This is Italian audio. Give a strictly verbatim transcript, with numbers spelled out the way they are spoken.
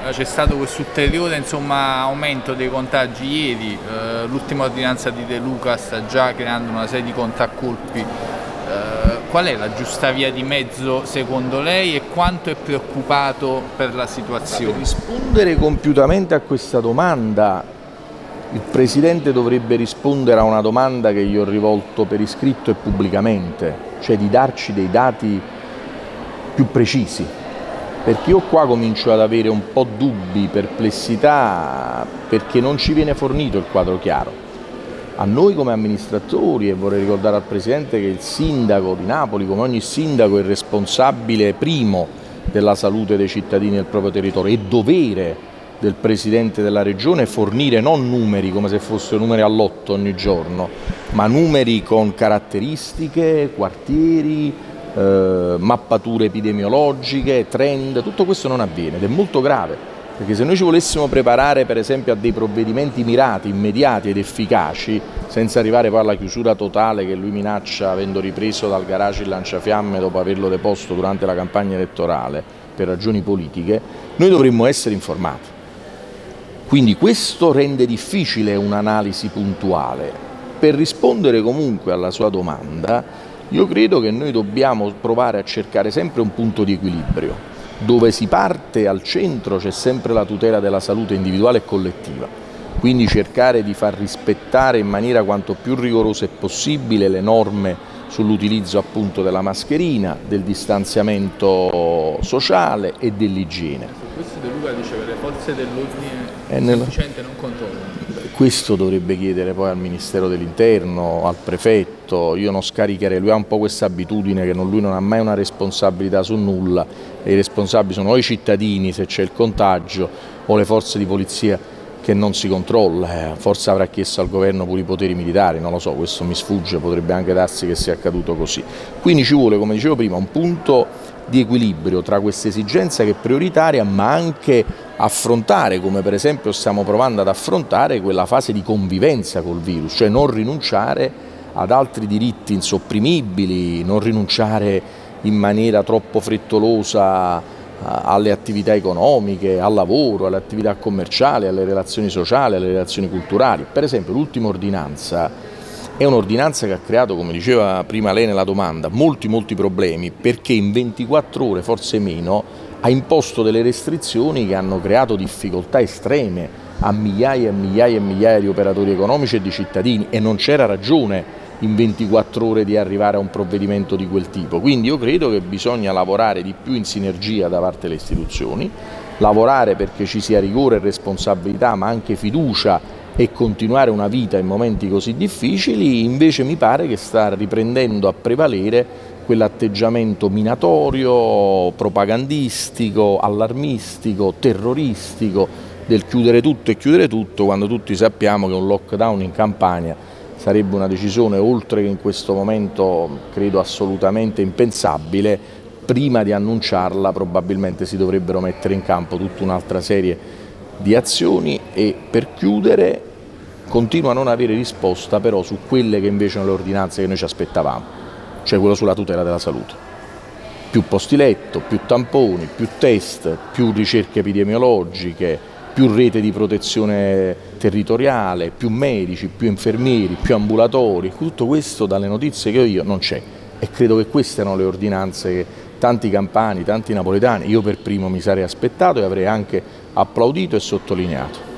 c'è stato questo ulteriore insomma, aumento dei contagi ieri, eh, l'ultima ordinanza di De Luca sta già creando una serie di contraccolpi. Eh, qual è la giusta via di mezzo secondo lei e quanto è preoccupato per la situazione? Per rispondere compiutamente a questa domanda, il Presidente dovrebbe rispondere a una domanda che gli ho rivolto per iscritto e pubblicamente, cioè di darci dei dati più precisi, perché io qua comincio ad avere un po' dubbi, perplessità, perché non ci viene fornito il quadro chiaro. A noi come amministratori, e vorrei ricordare al Presidente che il sindaco di Napoli, come ogni sindaco, è responsabile primo della salute dei cittadini del proprio territorio, è dovere del Presidente della Regione fornire non numeri come se fossero numeri all'otto ogni giorno, ma numeri con caratteristiche, quartieri, eh, mappature epidemiologiche, trend. Tutto questo non avviene ed è molto grave. Perché se noi ci volessimo preparare per esempio a dei provvedimenti mirati, immediati ed efficaci, senza arrivare poi alla chiusura totale che lui minaccia avendo ripreso dal garage il lanciafiamme dopo averlo deposto durante la campagna elettorale per ragioni politiche, noi dovremmo essere informati. Quindi questo rende difficile un'analisi puntuale. Per rispondere comunque alla sua domanda, io credo che noi dobbiamo provare a cercare sempre un punto di equilibrio. Dove si parte al centro c'è sempre la tutela della salute individuale e collettiva, quindi cercare di far rispettare in maniera quanto più rigorosa possibile le norme sull'utilizzo appunto della mascherina, del distanziamento sociale e dell'igiene. Questo De Luca dice che le forze dell'ordine è nella... sufficiente non controllano. Questo dovrebbe chiedere poi al Ministero dell'Interno, al Prefetto. Io non scaricherei, lui ha un po' questa abitudine che non, lui non ha mai una responsabilità su nulla e i responsabili sono o i cittadini se c'è il contagio o le forze di polizia che non si controlla, forse avrà chiesto al governo pure i poteri militari, non lo so, questo mi sfugge, potrebbe anche darsi che sia accaduto così. Quindi ci vuole, come dicevo prima, un punto di equilibrio tra questa esigenza che è prioritaria, ma anche affrontare, come per esempio stiamo provando ad affrontare, quella fase di convivenza col virus, cioè non rinunciare ad altri diritti insopprimibili, non rinunciare in maniera troppo frettolosa alle attività economiche, al lavoro, alle attività commerciali, alle relazioni sociali, alle relazioni culturali. Per esempio l'ultima ordinanza è un'ordinanza che ha creato, come diceva prima lei nella domanda, molti molti problemi, perché in ventiquattro ore, forse meno, ha imposto delle restrizioni che hanno creato difficoltà estreme a migliaia e migliaia e migliaia di operatori economici e di cittadini e non c'era ragione in ventiquattro ore di arrivare a un provvedimento di quel tipo. Quindi io credo che bisogna lavorare di più in sinergia da parte delle istituzioni, lavorare perché ci sia rigore e responsabilità ma anche fiducia e continuare una vita in momenti così difficili. Invece mi pare che sta riprendendo a prevalere quell'atteggiamento minatorio, propagandistico, allarmistico, terroristico del chiudere tutto e chiudere tutto quando tutti sappiamo che un lockdown in Campania sarebbe una decisione, oltre che in questo momento credo assolutamente impensabile. Prima di annunciarla probabilmente si dovrebbero mettere in campo tutta un'altra serie di azioni e per chiudere continuo a non avere risposta però su quelle che invece sono le ordinanze che noi ci aspettavamo, cioè quello sulla tutela della salute. Più posti letto, più tamponi, più test, più ricerche epidemiologiche, più rete di protezione territoriale, più medici, più infermieri, più ambulatori. Tutto questo dalle notizie che ho io non c'è e credo che queste erano le ordinanze che tanti campani, tanti napoletani, io per primo mi sarei aspettato e avrei anche applaudito e sottolineato.